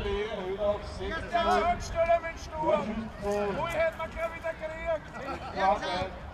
Jetzt anstellen mit Sturm. Wo hätten wir wieder gekriegt?